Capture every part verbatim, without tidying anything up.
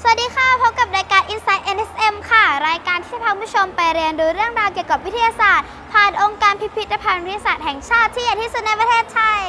สวัสดีค่ะพบกับรายการ Inside เอ็น เอส เอ็ม ค่ะรายการที่จะพาผู้ชมไปเรียนรู้เรื่องราวเกี่ยวกับวิทยาศาสตร์ผ่านองค์การพิพิธภัณฑ์วิทยาศาสตร์แห่งชาติที่ใหญ่ที่สุดในประเทศไทย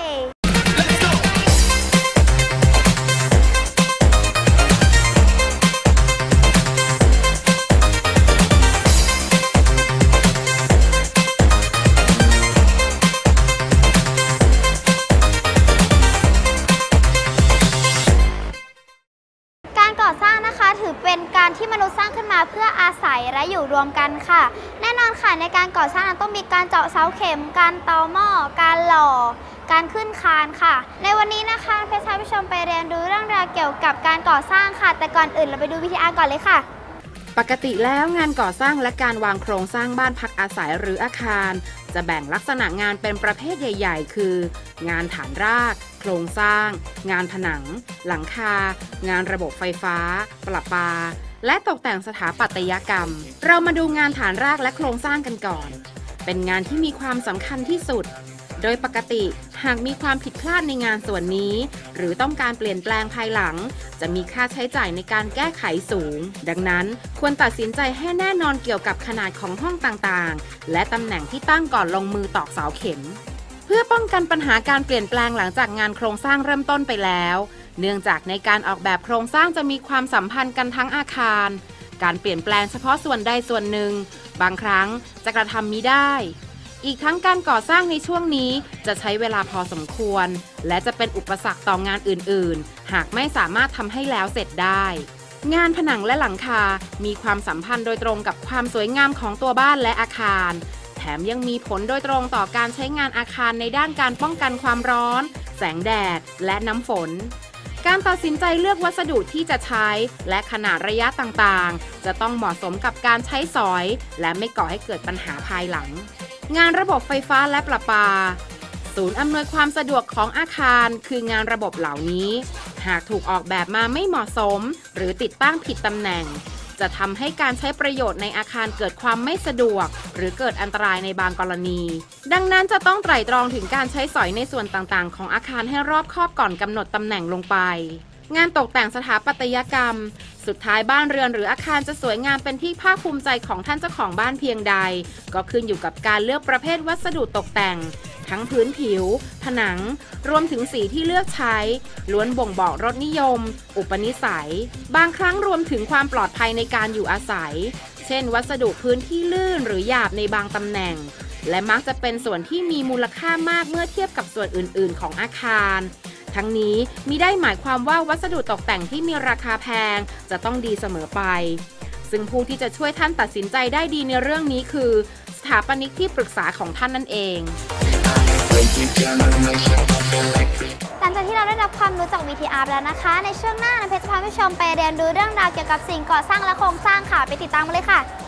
ก่อสร้างนะคะถือเป็นการที่มนุษย์สร้างขึ้นมาเพื่ออาศัยและอยู่รวมกันค่ะแน่นอนค่ะในการก่อสร้างต้องมีการเจาะเสาเข็มการต่อหม้อการหล่อการขึ้นคานค่ะในวันนี้นะคะเพชรพาผู้ชมไปเรียนรู้เรื่องราวเกี่ยวกับการก่อสร้างค่ะแต่ก่อนอื่นเราไปดูวิทยาก่อนเลยค่ะปกติแล้วงานก่อสร้างและการวางโครงสร้างบ้านพักอาศัยหรืออาคารจะแบ่งลักษณะงานเป็นประเภทใหญ่ๆคืองานฐานรากโครงสร้างงานผนังหลังคางานระบบไฟฟ้าประปาและตกแต่งสถาปัตยกรรมเรามาดูงานฐานรากและโครงสร้างกันก่อนเป็นงานที่มีความสำคัญที่สุดโดยปกติหากมีความผิดพลาดในงานส่วนนี้หรือต้องการเปลี่ยนแปลงภายหลังจะมีค่าใช้จ่ายในการแก้ไขสูงดังนั้นควรตัดสินใจให้แน่นอนเกี่ยวกับขนาดของห้องต่างๆและตำแหน่งที่ตั้งก่อนลงมือตอกเสาเข็มเพื่อป้องกันปัญหาการเปลี่ยนแปลงหลังจากงานโครงสร้างเริ่มต้นไปแล้วเนื่องจากในการออกแบบโครงสร้างจะมีความสัมพันธ์กันทั้งอาคารการเปลี่ยนแปลงเฉพาะส่วนใดส่วนหนึ่งบางครั้งจะกระทำมิได้อีกทั้งการก่อสร้างในช่วงนี้จะใช้เวลาพอสมควรและจะเป็นอุปสรรคต่องานอื่นๆหากไม่สามารถทำให้แล้วเสร็จได้งานผนังและหลังคามีความสัมพันธ์โดยตรงกับความสวยงามของตัวบ้านและอาคารแถมยังมีผลโดยตรงต่อการใช้งานอาคารในด้านการป้องกันความร้อนแสงแดดและน้ำฝนการตัดสินใจเลือกวัสดุที่จะใช้และขนาดระยะต่างๆจะต้องเหมาะสมกับการใช้สอยและไม่ก่อให้เกิดปัญหาภายหลังงานระบบไฟฟ้าและประปาศูนย์อำนวยความสะดวกของอาคารคืองานระบบเหล่านี้หากถูกออกแบบมาไม่เหมาะสมหรือติดตั้งผิดตำแหน่งจะทำให้การใช้ประโยชน์ในอาคารเกิดความไม่สะดวกหรือเกิดอันตรายในบางกรณีดังนั้นจะต้องไตร่ตรองถึงการใช้สอยในส่วนต่างๆของอาคารให้รอบคอบก่อนกำหนดตำแหน่งลงไปงานตกแต่งสถาปัตยกรรมสุดท้ายบ้านเรือนหรืออาคารจะสวยงามเป็นที่ภาคภูมิใจของท่านเจ้าของบ้านเพียงใดก็ขึ้นอยู่กับการเลือกประเภทวัสดุตกแต่งทั้งพื้นผิวผนังรวมถึงสีที่เลือกใช้ล้วนบ่งบอกรสนิยมอุปนิสัยบางครั้งรวมถึงความปลอดภัยในการอยู่อาศัยเช่นวัสดุพื้นที่ลื่นหรือหยาบในบางตำแหน่งและมักจะเป็นส่วนที่มีมูลค่ามากเมื่อเทียบกับส่วนอื่นๆของอาคารทั้งนี้มิได้หมายความว่าวัสดุตกแต่งที่มีราคาแพงจะต้องดีเสมอไปซึ่งผู้ที่จะช่วยท่านตัดสินใจได้ดีในเรื่องนี้คือสถาปนิกที่ปรึกษาของท่านนั่นเองหลังจากที่เราได้รับความรู้จาก วี ที อาร์ แล้วนะคะในช่วงหน้าเพชรจะพาผู้ชมไปเรียนรู้เรื่องราวเกี่ยวกับสิ่งก่อสร้างและโครงสร้างค่ะไปติดตามกันเลยค่ะ